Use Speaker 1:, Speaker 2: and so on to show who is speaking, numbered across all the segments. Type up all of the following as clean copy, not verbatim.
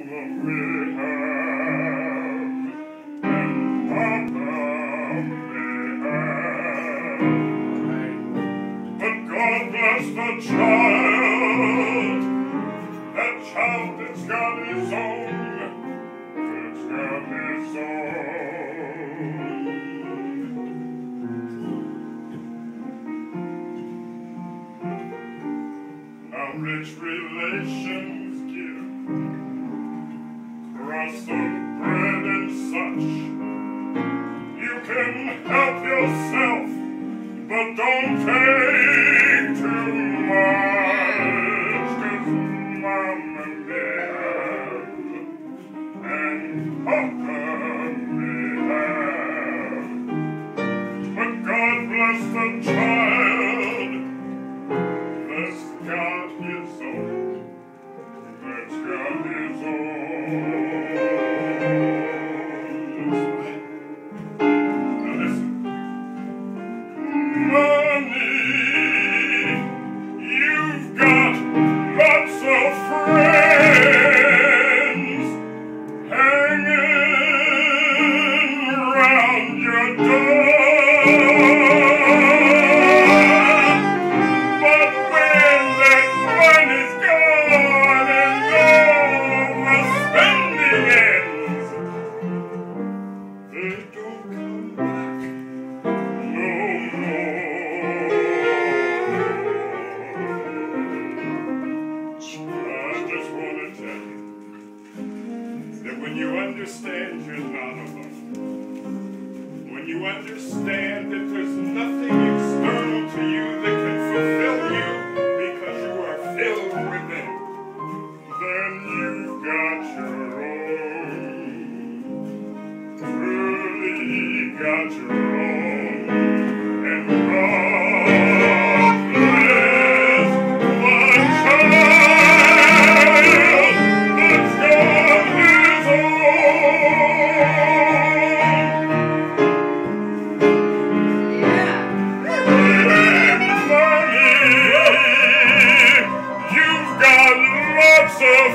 Speaker 1: The child, that child that's got his own, that's got his own. Now rich relations give crust of bread and such. You can help yourself, but don't take too much, 'cause Mama may have, and Papa may have. But God bless the child that's got his own, that's got his own. Now listen. Money, you've got lots of friends hanging around your door. But when that money's gone and all the spending ends, they don't come back no more. I just want to tell you that when you understand you're not alone, when you understand that there's nothing external to you that can fulfill you because you are filled within, then you've got your own, truly got your own. And God bless the child that's got his own. Money, you've got lots of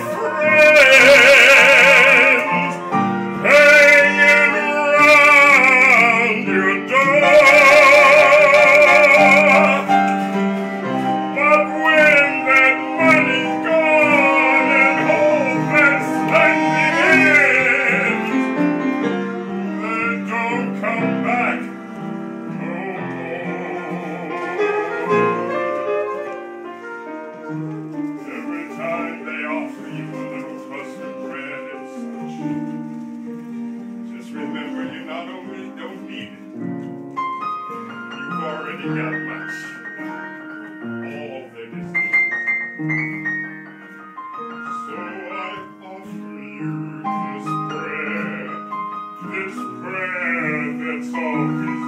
Speaker 1: friends hanging around your door. But when that money's gone and all that spending ends, they don't come back no more. Every time they offer you a little crust of bread and such, just remember you not only don't need it, you've already got much. All that is needed. So I offer you this prayer that's always